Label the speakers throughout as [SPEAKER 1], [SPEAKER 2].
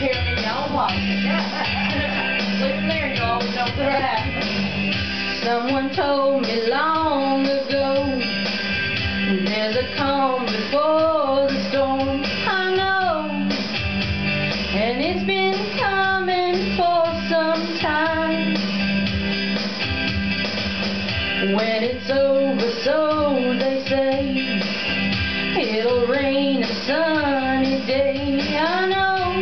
[SPEAKER 1] Here, y'all watch. Look there, you always know where at.
[SPEAKER 2] Someone told me long ago, there's a calm before the storm. I know, and it's been coming for some time. When it's over, so they say, it'll rain a sunny day. I know,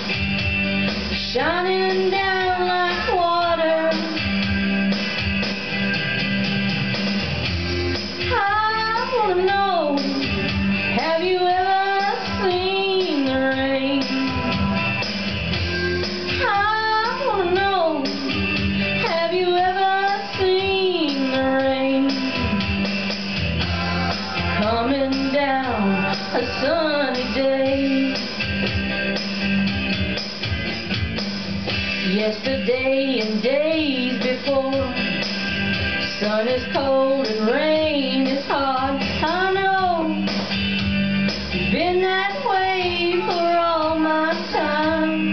[SPEAKER 2] shining down like water. I wanna know, have you ever seen the rain? I wanna know, have you ever seen the rain? Coming down a sunny day. Yesterday and days before, sun is cold and rain is hard. I know, been that way for all my time,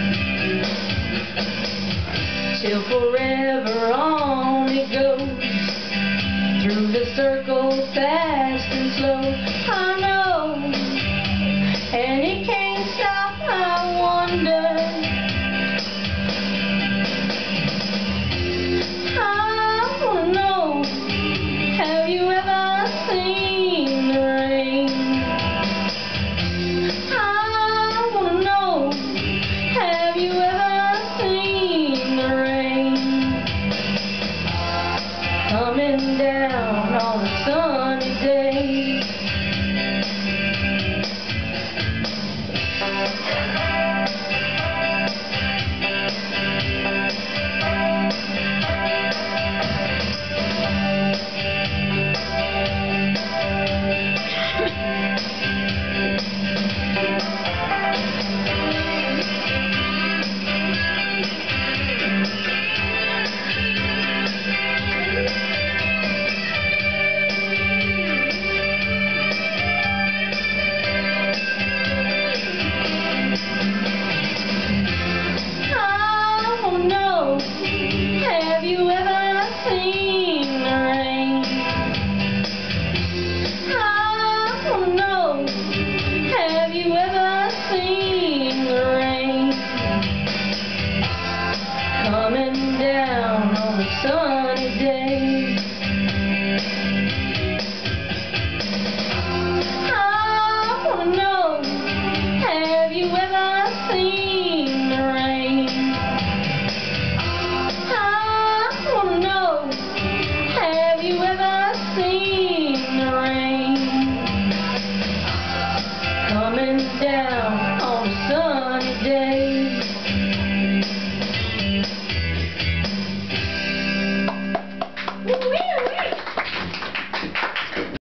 [SPEAKER 2] till forever on it goes, through the circle fast and slow. I know, and it can't stop. I wonder, I wanna know, have you ever seen the rain? I wanna know, have you ever seen the rain? Coming down on a sunny day. Have you ever seen the rain? I wanna know, have you ever seen the rain? Coming down on a sunny day. I wanna know, have you ever seen the rain? Have you ever seen the rain? Coming down